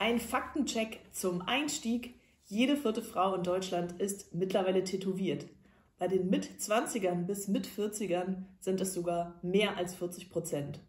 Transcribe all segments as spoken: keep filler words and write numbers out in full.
Ein Faktencheck zum Einstieg. Jede vierte Frau in Deutschland ist mittlerweile tätowiert. Bei den Mitzwanzigern bis Mitvierzigern sind es sogar mehr als vierzig Prozent.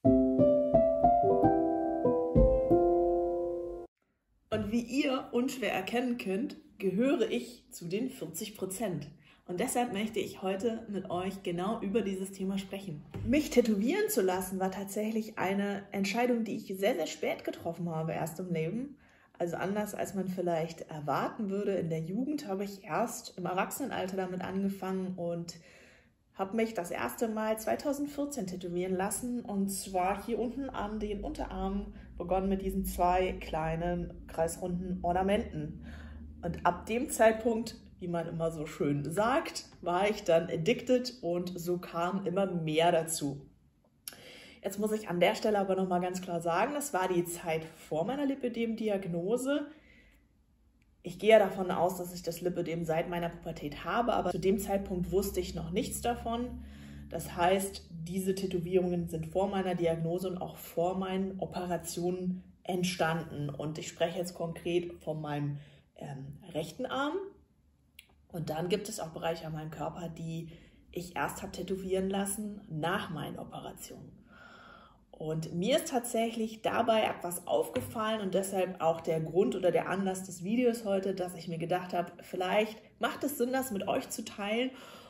Und wie ihr unschwer erkennen könnt, gehöre ich zu den vierzig Prozent. Und deshalb möchte ich heute mit euch genau über dieses Thema sprechen. Mich tätowieren zu lassen war tatsächlich eine Entscheidung, die ich sehr, sehr spät getroffen habe, erst im Leben. Also anders als man vielleicht erwarten würde. In der Jugend habe ich erst im Erwachsenenalter damit angefangen und habe mich das erste Mal zweitausendvierzehn tätowieren lassen. Und zwar hier unten an den Unterarmen, begonnen mit diesen zwei kleinen kreisrunden Ornamenten. Und ab dem Zeitpunkt, wie man immer so schön sagt, war ich dann addicted und so kam immer mehr dazu. Jetzt muss ich an der Stelle aber nochmal ganz klar sagen, das war die Zeit vor meiner Lipödem-Diagnose. Ich gehe ja davon aus, dass ich das Lipödem seit meiner Pubertät habe, aber zu dem Zeitpunkt wusste ich noch nichts davon. Das heißt, diese Tätowierungen sind vor meiner Diagnose und auch vor meinen Operationen entstanden. Und ich spreche jetzt konkret von meinem ähm, rechten Arm. Und dann gibt es auch Bereiche an meinem Körper, die ich erst habe tätowieren lassen nach meinen Operationen. Und mir ist tatsächlich dabei etwas aufgefallen und deshalb auch der Grund oder der Anlass des Videos heute, dass ich mir gedacht habe, vielleicht macht es Sinn, das mit euch zu teilen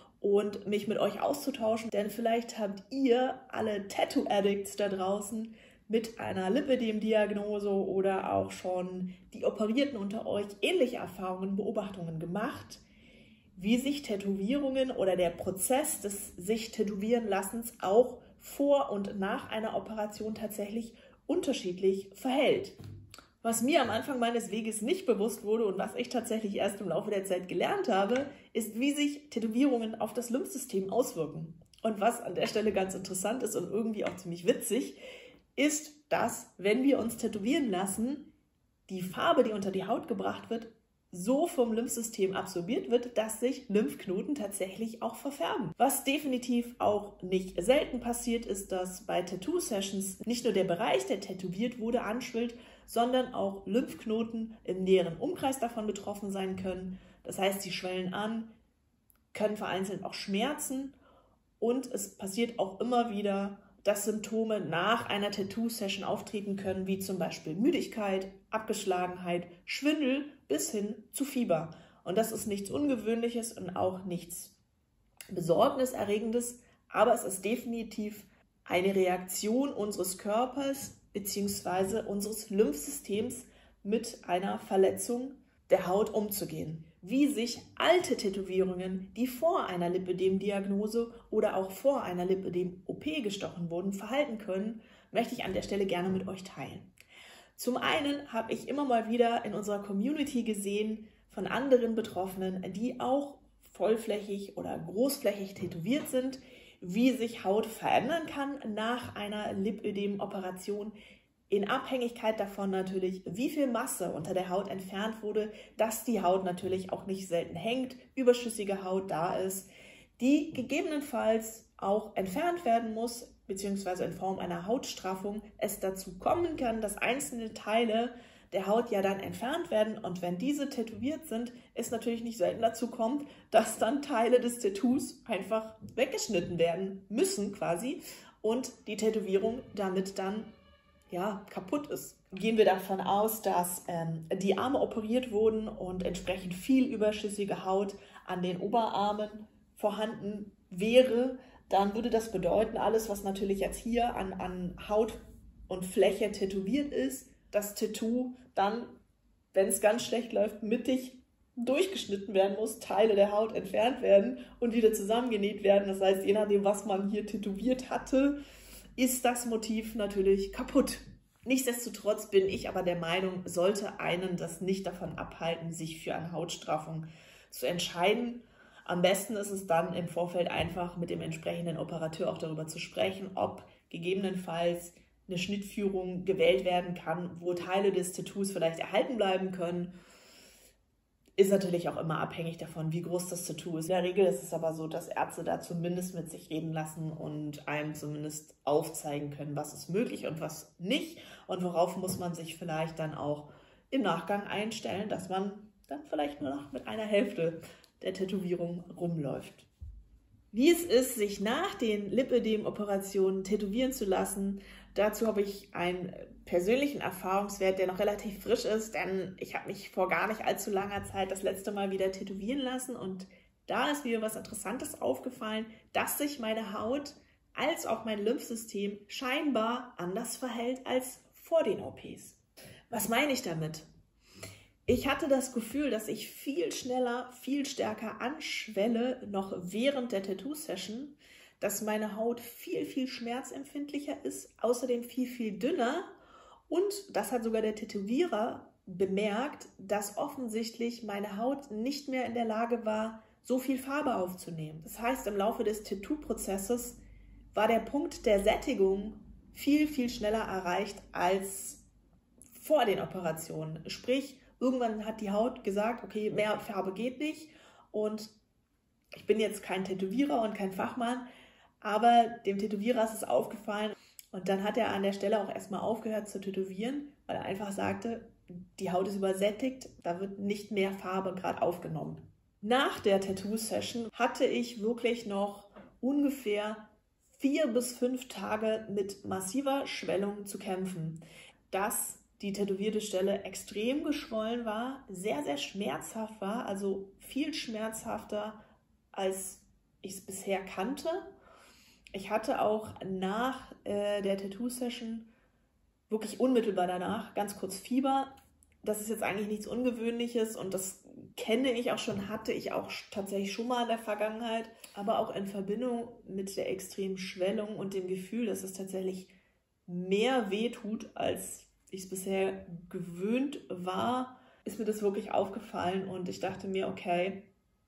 und mich mit euch auszutauschen, denn vielleicht habt ihr alle Tattoo-Addicts da draußen mit einer Lipödem-Diagnose oder auch schon die Operierten unter euch ähnliche Erfahrungen, Beobachtungen gemacht, wie sich Tätowierungen oder der Prozess des sich tätowieren Lassens auch vor und nach einer Operation tatsächlich unterschiedlich verhält. Was mir am Anfang meines Weges nicht bewusst wurde und was ich tatsächlich erst im Laufe der Zeit gelernt habe, ist, wie sich Tätowierungen auf das Lymphsystem auswirken. Und was an der Stelle ganz interessant ist und irgendwie auch ziemlich witzig, ist, dass, wenn wir uns tätowieren lassen, die Farbe, die unter die Haut gebracht wird, so vom Lymphsystem absorbiert wird, dass sich Lymphknoten tatsächlich auch verfärben. Was definitiv auch nicht selten passiert, ist, dass bei Tattoo-Sessions nicht nur der Bereich, der tätowiert wurde, anschwillt, sondern auch Lymphknoten im näheren Umkreis davon betroffen sein können. Das heißt, sie schwellen an, können vereinzelt auch schmerzen und es passiert auch immer wieder, dass Symptome nach einer Tattoo-Session auftreten können, wie zum Beispiel Müdigkeit, Abgeschlagenheit, Schwindel bis hin zu Fieber. Und das ist nichts Ungewöhnliches und auch nichts Besorgniserregendes, aber es ist definitiv eine Reaktion unseres Körpers bzw. unseres Lymphsystems mit einer Verletzung der Haut umzugehen. Wie sich alte Tätowierungen, die vor einer Lipödem-Diagnose oder auch vor einer Lipödem-O P gestochen wurden, verhalten können, möchte ich an der Stelle gerne mit euch teilen. Zum einen habe ich immer mal wieder in unserer Community gesehen von anderen Betroffenen, die auch vollflächig oder großflächig tätowiert sind, wie sich Haut verändern kann nach einer Lipödem-Operation, in Abhängigkeit davon natürlich, wie viel Masse unter der Haut entfernt wurde, dass die Haut natürlich auch nicht selten hängt, überschüssige Haut da ist, die gegebenenfalls auch entfernt werden muss, beziehungsweise in Form einer Hautstraffung es dazu kommen kann, dass einzelne Teile der Haut ja dann entfernt werden. Und wenn diese tätowiert sind, es natürlich nicht selten dazu kommt, dass dann Teile des Tattoos einfach weggeschnitten werden müssen quasi und die Tätowierung damit dann ja, kaputt ist. Gehen wir davon aus, dass ähm, die Arme operiert wurden und entsprechend viel überschüssige Haut an den Oberarmen vorhanden wäre, dann würde das bedeuten, alles, was natürlich jetzt hier an, an Haut und Fläche tätowiert ist, das Tattoo dann, wenn es ganz schlecht läuft, mittig durchgeschnitten werden muss, Teile der Haut entfernt werden und wieder zusammengenäht werden. Das heißt, je nachdem, was man hier tätowiert hatte, ist das Motiv natürlich kaputt. Nichtsdestotrotz bin ich aber der Meinung, sollte einen das nicht davon abhalten, sich für eine Hautstraffung zu entscheiden. Am besten ist es dann im Vorfeld einfach mit dem entsprechenden Operateur auch darüber zu sprechen, ob gegebenenfalls eine Schnittführung gewählt werden kann, wo Teile des Tattoos vielleicht erhalten bleiben können. Ist natürlich auch immer abhängig davon, wie groß das Tattoo ist. In der Regel ist es aber so, dass Ärzte da zumindest mit sich reden lassen und einem zumindest aufzeigen können, was ist möglich und was nicht und worauf muss man sich vielleicht dann auch im Nachgang einstellen, dass man dann vielleicht nur noch mit einer Hälfte der Tätowierung rumläuft. Wie es ist, sich nach den Lipödem-Operationen tätowieren zu lassen, dazu habe ich einen persönlichen Erfahrungswert, der noch relativ frisch ist, denn ich habe mich vor gar nicht allzu langer Zeit das letzte Mal wieder tätowieren lassen und da ist mir was Interessantes aufgefallen, dass sich meine Haut als auch mein Lymphsystem scheinbar anders verhält als vor den O Ps. Was meine ich damit? Ich hatte das Gefühl, dass ich viel schneller, viel stärker anschwelle, noch während der Tattoo-Session, dass meine Haut viel, viel schmerzempfindlicher ist, außerdem viel, viel dünner und das hat sogar der Tätowierer bemerkt, dass offensichtlich meine Haut nicht mehr in der Lage war, so viel Farbe aufzunehmen. Das heißt, im Laufe des Tattoo-Prozesses war der Punkt der Sättigung viel, viel schneller erreicht als vor den Operationen. Sprich, irgendwann hat die Haut gesagt, okay, mehr Farbe geht nicht und ich bin jetzt kein Tätowierer und kein Fachmann, aber dem Tätowierer ist es aufgefallen und dann hat er an der Stelle auch erstmal aufgehört zu tätowieren, weil er einfach sagte, die Haut ist übersättigt, da wird nicht mehr Farbe gerade aufgenommen. Nach der Tattoo-Session hatte ich wirklich noch ungefähr vier bis fünf Tage mit massiver Schwellung zu kämpfen. Dass die tätowierte Stelle extrem geschwollen war, sehr, sehr schmerzhaft war, also viel schmerzhafter, als ich es bisher kannte. Ich hatte auch nach äh, der Tattoo-Session, wirklich unmittelbar danach, ganz kurz Fieber. Das ist jetzt eigentlich nichts Ungewöhnliches und das kenne ich auch schon, hatte ich auch tatsächlich schon mal in der Vergangenheit, aber auch in Verbindung mit der extremen Schwellung und dem Gefühl, dass es tatsächlich mehr wehtut, als ich es bisher gewöhnt war, ist mir das wirklich aufgefallen und ich dachte mir, okay,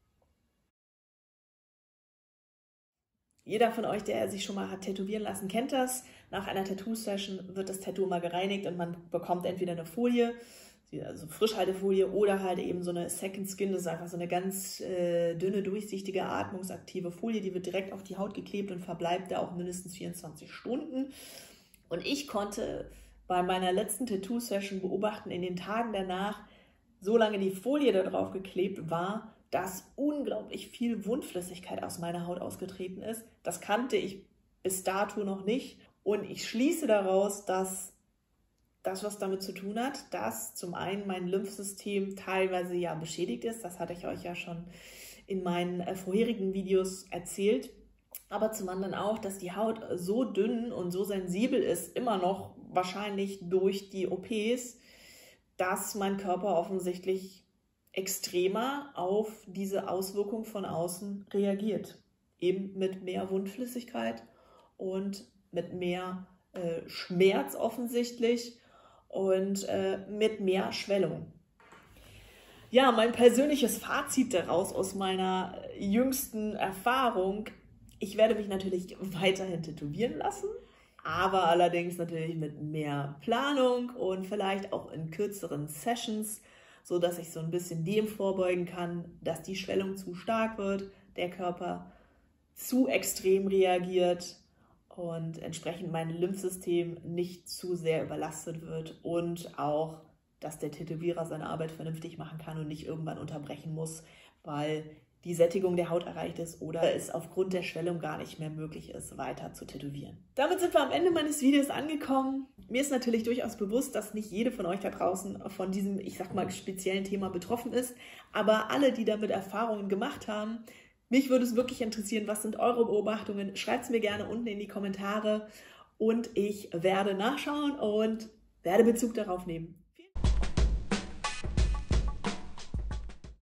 jeder von euch, der sich schon mal hat tätowieren lassen, kennt das. Nach einer Tattoo-Session wird das Tattoo mal gereinigt und man bekommt entweder eine Folie, also Frischhaltefolie oder halt eben so eine Second Skin, das ist einfach so eine ganz äh, dünne, durchsichtige, atmungsaktive Folie, die wird direkt auf die Haut geklebt und verbleibt da auch mindestens vierundzwanzig Stunden. Und ich konnte bei meiner letzten Tattoo-Session beobachten, in den Tagen danach, solange die Folie da drauf geklebt war, dass unglaublich viel Wundflüssigkeit aus meiner Haut ausgetreten ist. Das kannte ich bis dato noch nicht. Und ich schließe daraus, dass das, was damit zu tun hat, dass zum einen mein Lymphsystem teilweise ja beschädigt ist. Das hatte ich euch ja schon in meinen äh, vorherigen Videos erzählt. Aber zum anderen auch, dass die Haut so dünn und so sensibel ist, immer noch wahrscheinlich durch die O Ps, dass mein Körper offensichtlich extremer auf diese Auswirkung von außen reagiert. Eben mit mehr Wundflüssigkeit und mit mehr äh, Schmerz offensichtlich und äh, mit mehr Schwellung. Ja, mein persönliches Fazit daraus aus meiner jüngsten Erfahrung: Ich werde mich natürlich weiterhin tätowieren lassen, aber allerdings natürlich mit mehr Planung und vielleicht auch in kürzeren Sessions, so dass ich so ein bisschen dem vorbeugen kann, dass die Schwellung zu stark wird, der Körper zu extrem reagiert und entsprechend mein Lymphsystem nicht zu sehr überlastet wird und auch, dass der Tätowierer seine Arbeit vernünftig machen kann und nicht irgendwann unterbrechen muss, weil die Sättigung der Haut erreicht ist oder es aufgrund der Schwellung gar nicht mehr möglich ist, weiter zu tätowieren. Damit sind wir am Ende meines Videos angekommen. Mir ist natürlich durchaus bewusst, dass nicht jede von euch da draußen von diesem, ich sag mal, speziellen Thema betroffen ist, aber alle, die damit Erfahrungen gemacht haben, mich würde es wirklich interessieren, was sind eure Beobachtungen? Schreibt es mir gerne unten in die Kommentare und ich werde nachschauen und werde Bezug darauf nehmen.